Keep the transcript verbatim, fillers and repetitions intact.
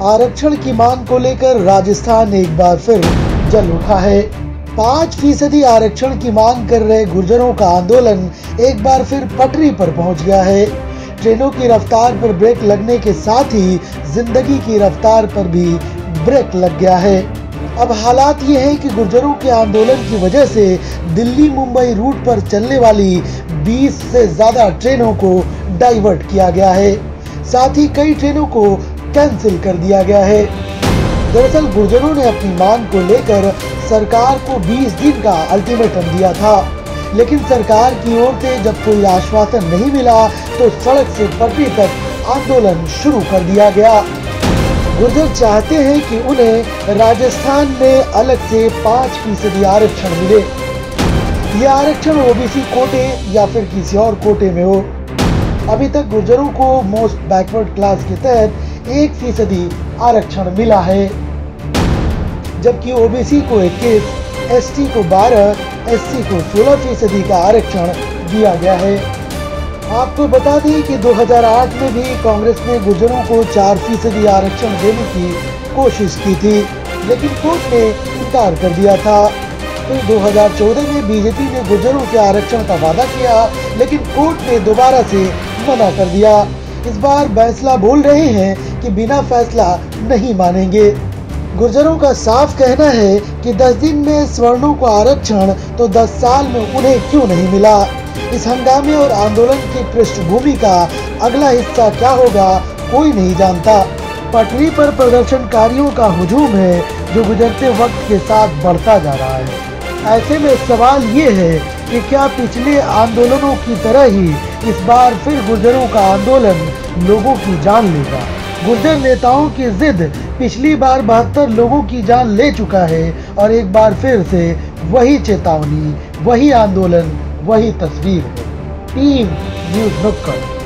आरक्षण की मांग को लेकर राजस्थान एक बार फिर जल उठा है। पाँच फीसदी आरक्षण की मांग कर रहे गुर्जरों का आंदोलन एक बार फिर पटरी पर पहुंच गया है। ट्रेनों की रफ्तार पर ब्रेक लगने के साथ ही जिंदगी की रफ्तार पर भी ब्रेक लग गया है। अब हालात ये है कि गुर्जरों के आंदोलन की वजह से दिल्ली मुंबई रूट पर चलने वाली बीस से ज्यादा ट्रेनों को डाइवर्ट किया गया है। साथ ही कई ट्रेनों को कैंसिल कर दिया गया है। दरअसल गुर्जरों ने अपनी मांग को लेकर सरकार को बीस दिन का अल्टीमेटम दिया था, लेकिन सरकार की ओर से जब कोई आश्वासन नहीं मिला तो सड़क से पटरी तक आंदोलन शुरू कर दिया गया। गुर्जर चाहते हैं कि उन्हें राजस्थान में अलग से पाँच फीसदी आरक्षण मिले। यह आरक्षण ओबीसी कोटे या फिर किसी और कोटे में हो। अभी तक गुर्जरों को मोस्ट बैकवर्ड क्लास के तहत एक फीसदी आरक्षण मिला है, जबकि ओबीसी को इक्कीस, एसटी को बारह, एससी को सोलह फीसदी का आरक्षण दिया गया है। आपको बता दें कि दो हज़ार आठ में भी कांग्रेस ने गुर्जरों को चार फीसदी आरक्षण देने की कोशिश की थी, लेकिन कोर्ट ने इनकार कर दिया था। फिर दो हज़ार चौदह में बीजेपी ने गुर्जरों से आरक्षण का वादा किया, लेकिन कोर्ट ने दोबारा से मना कर दिया। इस बार फैसला बोल रहे हैं कि बिना फैसला नहीं मानेंगे। गुर्जरों का साफ कहना है कि दस दिन में सवर्णों को आरक्षण तो दस साल में उन्हें क्यों नहीं मिला। इस हंगामे और आंदोलन की पृष्ठभूमि का अगला हिस्सा क्या होगा कोई नहीं जानता। पटरी पर प्रदर्शनकारियों का हुजूम है जो गुजरते वक्त के साथ बढ़ता जा रहा है। ऐसे में सवाल ये है कि क्या पिछले आंदोलनों की तरह ही इस बार फिर गुर्जरों का आंदोलन लोगों की जान लेगा। गुर्जर नेताओं की जिद पिछली बार बहत्तर लोगों की जान ले चुका है और एक बार फिर से वही चेतावनी, वही आंदोलन, वही तस्वीर है। टीम न्यूज़ नुक्कड़।